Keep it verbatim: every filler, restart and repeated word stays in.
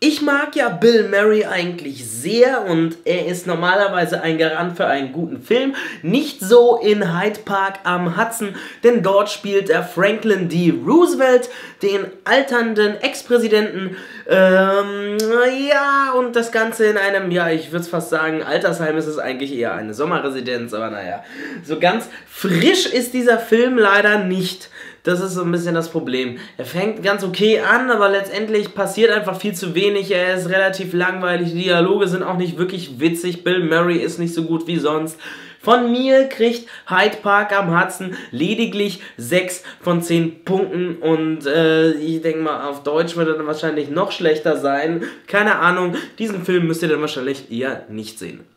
Ich mag ja Bill Murray eigentlich sehr und er ist normalerweise ein Garant für einen guten Film. Nicht so in Hyde Park am Hudson, denn dort spielt er Franklin D. Roosevelt, den alternden Ex-Präsidenten. Ähm, ja, und das Ganze in einem, ja, ich würde es fast sagen, Altersheim ist es eigentlich eher eine Sommerresidenz, aber naja, so ganz frisch ist dieser Film leider nicht. Das ist so ein bisschen das Problem. Er fängt ganz okay an, aber letztendlich passiert einfach viel zu wenig. Er ist relativ langweilig, die Dialoge sind auch nicht wirklich witzig. Bill Murray ist nicht so gut wie sonst. Von mir kriegt Hyde Park am Hudson lediglich sechs von zehn Punkten und äh, ich denke mal, auf Deutsch wird er dann wahrscheinlich noch schlechter sein. Keine Ahnung, diesen Film müsst ihr dann wahrscheinlich eher nicht sehen.